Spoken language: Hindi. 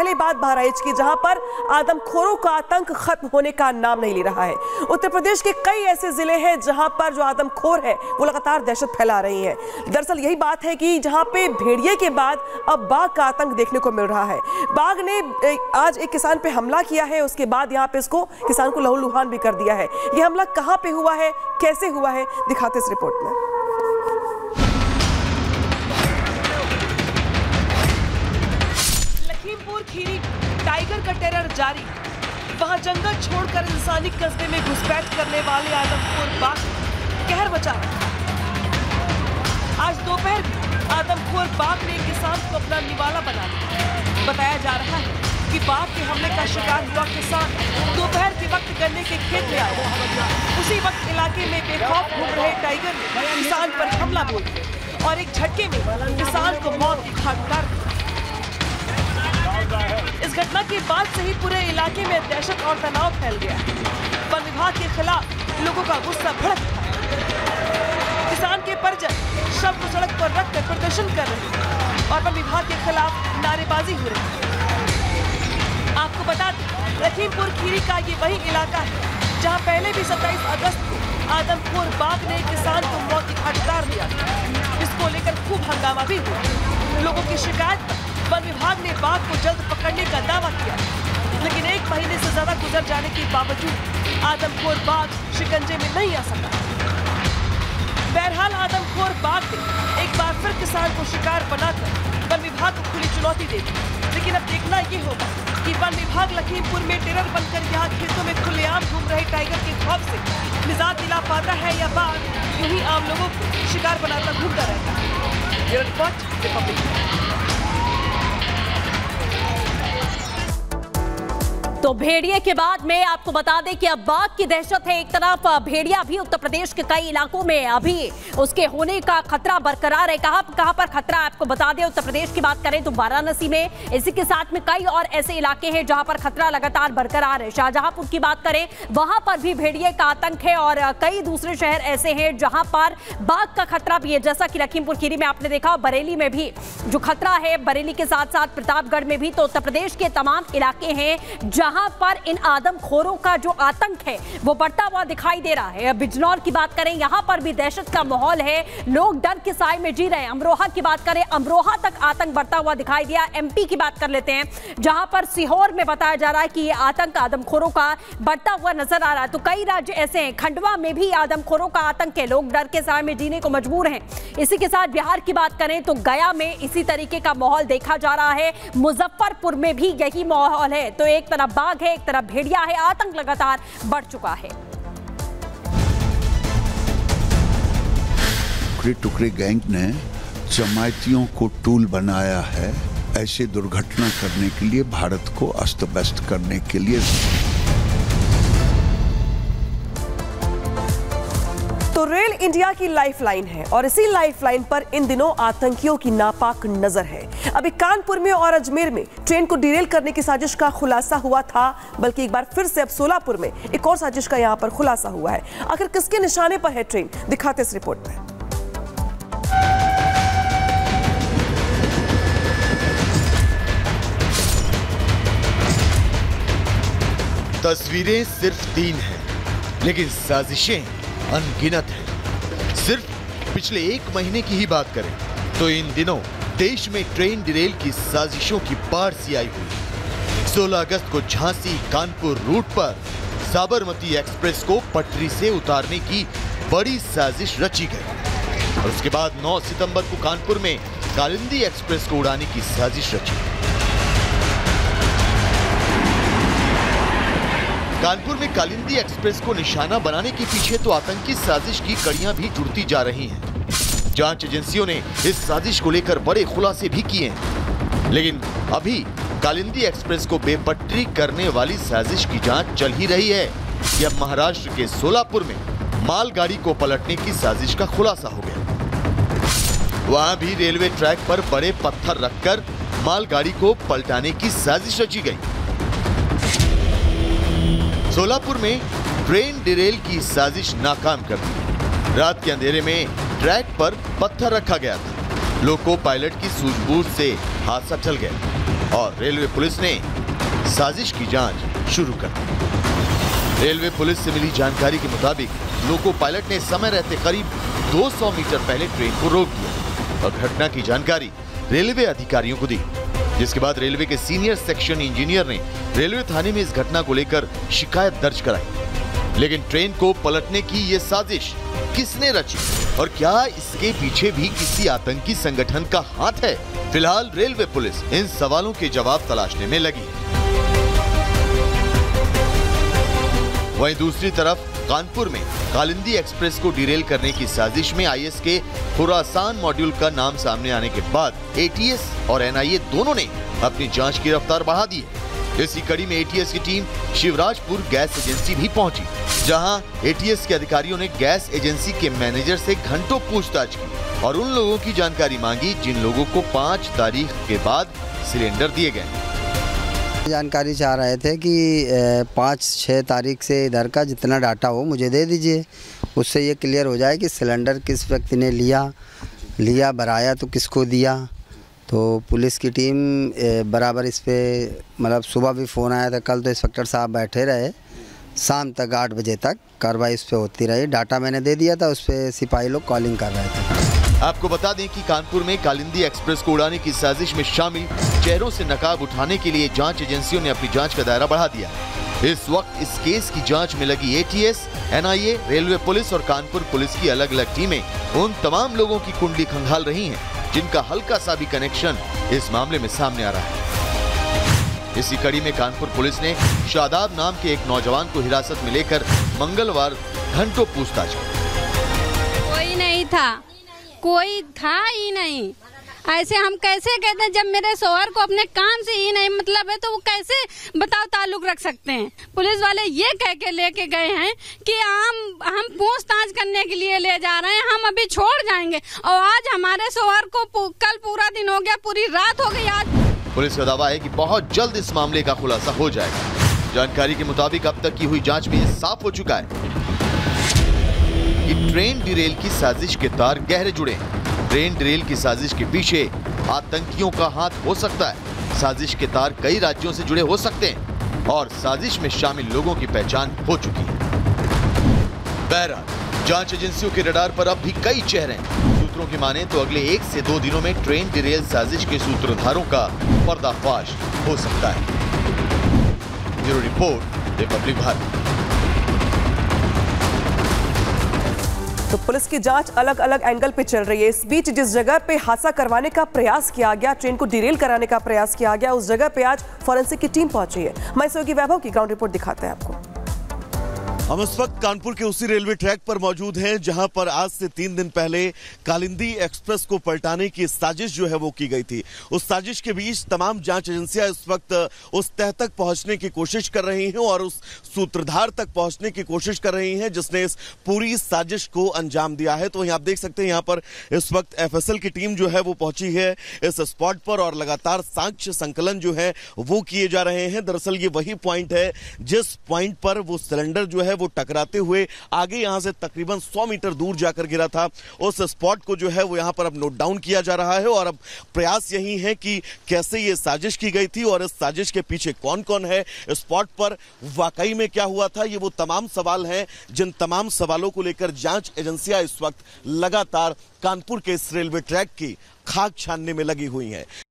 पहले बात बहराइच की, जहां पर आदमखोरों का आतंक खत्म होने का नाम नहीं ले रहा है। उत्तर प्रदेश के कई ऐसे जिले हैं जहां पर जो आदमखोर है वो लगातार दहशत फैला रही हैं। दरअसल यही बात है कि जहां पे भेड़िए के बाद अब बाघ का आतंक देखने को मिल रहा है। बाघ ने आज एक किसान पे हमला किया है, उसके बाद यहाँ पे इसको किसान को लहूलुहान भी कर दिया है। ये हमला कहाँ पे हुआ है, कैसे हुआ है, दिखाते इस रिपोर्ट में। खीरी टाइगर का टेरर जारी, वहां जंगल छोड़कर इंसानी कस्बे में घुसपैठ करने वाले आदमखोर बाघ कहर मचा। आज दोपहर आदमखोर बाघ ने किसान को अपना निवाला बना लिया। बताया जा रहा है कि बाघ के हमले का शिकार हुआ किसान दोपहर के वक्त गन्ने के खेत में आया। उसी वक्त इलाके में बेखौफ घूम रहे टाइगर ने किसान पर हमला बोल दिया और एक झटके में किसान को मौत की घाट उतार दिया। इस घटना के बाद से ही पूरे इलाके में दहशत और तनाव फैल गया। वन विभाग के खिलाफ लोगों का गुस्सा भड़क उठा। किसान के परिजन शव को सड़क पर रखकर प्रदर्शन कर रहे हैं और वन विभाग के खिलाफ नारेबाजी हो रही है। आपको बता दें, लखीमपुर खीरी का ये वही इलाका है जहां पहले भी 27 अगस्त को आदमखोर बाघ ने किसान को मौत की घाट उतार दिया, जिसको लेकर खूब हंगामा भी हुआ। लोगों की शिकायत पर वन विभाग ने बाघ को जल्द पकड़ने का दावा किया, लेकिन 1 महीने से ज्यादा गुजर जाने के बावजूद आदमखोर बाघ शिकंजे में नहीं आ सका। बहरहाल आदमखोर बाघ ने एक बार फिर किसान को शिकार बनाकर वन विभाग को खुली चुनौती दे दी। लेकिन अब देखना ये होगा कि वन विभाग लखीमपुर में टेरर बनकर यहाँ खेतों में खुलेआम घूम रहे टाइगर के खौफ से निजात दिला पाता है या बाघ यूं ही आम लोगों को शिकार बनाकर घूमता रहता है। ये रिपोर्ट रिपब्लिक। तो भेड़िए के बाद में आपको बता दें कि अब बाघ की दहशत है। एक तरफ भेड़िया भी उत्तर प्रदेश के कई इलाकों में अभी उसके होने का खतरा बरकरार है। कहां पर खतरा आपको बता दें, उत्तर प्रदेश की बात करें तो वाराणसी में, इसी के साथ में कई और ऐसे इलाके हैं जहां पर खतरा लगातार बरकरार है। शाहजहांपुर की बात करें, वहां पर भी भेड़िए का आतंक है और कई दूसरे शहर ऐसे हैं जहां पर बाघ का खतरा भी है। जैसा कि लखीमपुर खीरी में आपने देखा, बरेली में भी जो खतरा है, बरेली के साथ साथ प्रतापगढ़ में भी। तो उत्तर प्रदेश के तमाम इलाके हैं जहां पर इन आदमखोरों का जो आतंक है वो बढ़ता हुआ दिखाई दे रहा है। बिजनौर की बात करें, यहां पर भी दहशत का माहौल है, लोग डर के साए में जी रहे हैं। अमरोहा की बात करें, अमरोहा तक आतंक बढ़ता हुआ दिखाई दिया। एमपी की बात कर लेते हैं, जहां पर सीहोर में बताया जा रहा है कि ये आतंक आदमखोरों का बढ़ता हुआ नजर आ रहा है। तो कई राज्य ऐसे हैं, खंडवा में भी आदमखोरों का आतंक है, लोग डर के साए में जीने को मजबूर हैं। इसी के साथ बिहार की बात करें तो गया में इसी तरीके का माहौल देखा जा रहा है, मुजफ्फरपुर में भी यही माहौल है। तो एक तरफ बाघ है, एक तरफ भेड़िया है, आतंक लगातार बढ़ चुका है। टुकड़े टुकड़े गैंग ने जमायतियों को टूल बनाया है ऐसे दुर्घटना करने के लिए, भारत को अस्त व्यस्त करने के लिए। तो रेल इंडिया की लाइफलाइन है और इसी लाइफलाइन पर इन दिनों आतंकियों की नापाक नजर है। अभी कानपुर में और अजमेर में ट्रेन को डिरेल करने की साजिश का खुलासा हुआ था, बल्कि एक बार फिर से अब सोलापुर में एक और साजिश का यहां पर खुलासा हुआ है। आखिर किसके निशाने पर है ट्रेन, दिखाते इस रिपोर्ट में। तस्वीरें सिर्फ 3 हैं, लेकिन साजिशें अनगिनत है। सिर्फ पिछले 1 महीने की ही बात करें तो इन दिनों देश में ट्रेन डिरेल की साजिशों की बाढ़ सी आई हुई। 16 अगस्त को झांसी कानपुर रूट पर साबरमती एक्सप्रेस को पटरी से उतारने की बड़ी साजिश रची गई और उसके बाद 9 सितंबर को कानपुर में कालिंदी एक्सप्रेस को उड़ाने की साजिश रची। कानपुर में कालिंदी एक्सप्रेस को निशाना बनाने के पीछे तो आतंकी साजिश की कड़ियां भी जुड़ती जा रही हैं। जांच एजेंसियों ने इस साजिश को लेकर बड़े खुलासे भी किए हैं, लेकिन अभी कालिंदी एक्सप्रेस को बेपटरी करने वाली साजिश की जांच चल ही रही है। यह महाराष्ट्र के सोलापुर में मालगाड़ी को पलटने की साजिश का खुलासा हो गया। वहां भी रेलवे ट्रैक पर बड़े पत्थर रखकर मालगाड़ी को पलटाने की साजिश रची गई। सोलापुर में ट्रेन डिरेल की साजिश नाकाम कर दी। रात के अंधेरे में ट्रैक पर पत्थर रखा गया था। लोको पायलट की सूझबूझ से हादसा टल गया। और रेलवे पुलिस ने साजिश की जांच शुरू कर दी। रेलवे पुलिस से मिली जानकारी के मुताबिक लोको पायलट ने समय रहते करीब 200 मीटर पहले ट्रेन को रोक दिया और घटना की जानकारी रेलवे अधिकारियों को दी, जिसके बाद रेलवे के सीनियर सेक्शन इंजीनियर ने रेलवे थाने में इस घटना को लेकर शिकायत दर्ज कराई। लेकिन ट्रेन को पलटने की ये साजिश किसने रची और क्या इसके पीछे भी किसी आतंकी संगठन का हाथ है? फिलहाल रेलवे पुलिस इन सवालों के जवाब तलाशने में लगी। वहीं दूसरी तरफ कानपुर में कालिंदी एक्सप्रेस को डिरेल करने की साजिश में आईएस के खुरासान मॉड्यूल का नाम सामने आने के बाद एटीएस और एनआईए दोनों ने अपनी जांच की रफ्तार बढ़ा दी है। इसी कड़ी में एटीएस की टीम शिवराजपुर गैस एजेंसी भी पहुंची, जहां एटीएस के अधिकारियों ने गैस एजेंसी के मैनेजर से घंटों पूछताछ की और उन लोगों की जानकारी मांगी जिन लोगों को 5 तारीख के बाद सिलेंडर दिए गए। जानकारी चाह रहे थे कि 5-6 तारीख से इधर का जितना डाटा हो मुझे दे दीजिए, उससे ये क्लियर हो जाए कि सिलेंडर किस व्यक्ति ने लिया भराया तो किसको दिया। तो पुलिस की टीम बराबर इस पे मतलब सुबह भी फ़ोन आया था, कल तो इंस्पेक्टर साहब बैठे रहे, शाम तक 8 बजे तक कार्रवाई इस पे होती रही। डाटा मैंने दे दिया था, उस पर सिपाही लोग कॉलिंग कर रहे थे। आपको बता दें कि कानपुर में कालिंदी एक्सप्रेस को उड़ाने की साजिश में शामिल चेहरों से नकाब उठाने के लिए जांच एजेंसियों ने अपनी जांच का दायरा बढ़ा दिया। इस वक्त इस केस की जांच में लगी एटीएस, एनआईए, रेलवे पुलिस और कानपुर पुलिस की अलग अलग टीमें उन तमाम लोगों की कुंडली खंगाल रही हैं जिनका हल्का सा भी कनेक्शन इस मामले में सामने आ रहा है। इसी कड़ी में कानपुर पुलिस ने शादाब नाम के एक नौजवान को हिरासत में लेकर मंगलवार घंटों पूछताछ की। कोई था ही नहीं। ऐसे हम कैसे कहते हैं जब मेरे शौहर को अपने काम से ही नहीं मतलब है, तो वो कैसे बताओ ताल्लुक रख सकते हैं? पुलिस वाले ये कह के लेके गए हैं कि हम पूछताछ करने के लिए ले जा रहे हैं, हम अभी छोड़ जाएंगे। और आज हमारे शौहर को कल पूरा दिन हो गया, पूरी रात हो गई। आज पुलिस का दावा है कि बहुत जल्द इस मामले का खुलासा हो जाएगा। जानकारी के मुताबिक अब तक की हुई जांच में साफ हो चुका है कि ट्रेन डिरेल की साजिश के तार गहरे जुड़े हैं। ट्रेन डिरेल की साजिश के पीछे आतंकियों का हाथ हो सकता है। साजिश के तार कई राज्यों से जुड़े हो सकते हैं और साजिश में शामिल लोगों की पहचान हो चुकी है। बहरहाल जांच एजेंसियों के रडार पर अब भी कई चेहरे हैं। सूत्रों की माने तो अगले 1 से 2 दिनों में ट्रेन डिरेल साजिश के सूत्रधारों का पर्दाफाश हो सकता है। Bureau report, Republic Bharat. तो पुलिस की जांच अलग अलग एंगल पे चल रही है। इस बीच जिस जगह पे हादसा करवाने का प्रयास किया गया, ट्रेन को डिरेल कराने का प्रयास किया गया, उस जगह पे आज फॉरेंसिक की टीम पहुंची है। मैं सहयोगी वैभव की ग्राउंड रिपोर्ट दिखाते हैं आपको। हम इस वक्त कानपुर के उसी रेलवे ट्रैक पर मौजूद हैं जहां पर आज से 3 दिन पहले कालिंदी एक्सप्रेस को पलटाने की साजिश जो है वो की गई थी। उस साजिश के बीच तमाम जांच एजेंसियां इस वक्त उस तह तक पहुंचने की कोशिश कर रही हैं और उस सूत्रधार तक पहुंचने की कोशिश कर रही हैं जिसने इस पूरी साजिश को अंजाम दिया है। तो वहीं आप देख सकते हैं यहाँ पर इस वक्त एफएसएल की टीम जो है वो पहुंची है इस स्पॉट पर और लगातार साक्ष्य संकलन जो है वो किए जा रहे हैं। दरअसल ये वही पॉइंट है जिस पॉइंट पर वो सिलेंडर जो है वो टकराते हुए आगे यहां से तकरीबन 100 मीटर दूर जाकर गिरा था। उस स्पॉट को जो है वो यहां पर अब नोट डाउन किया जा रहा है और अब प्रयास यही है कि कैसे ये साजिश की गई थी और इस साजिश के पीछे कौन कौन है, स्पॉट पर वाकई में क्या हुआ था। ये वो तमाम सवाल हैं जिन तमाम सवालों को लेकर जांच एजेंसियां इस वक्त लगातार कानपुर के इस रेलवे ट्रैक की खाक छानने में लगी हुई हैं।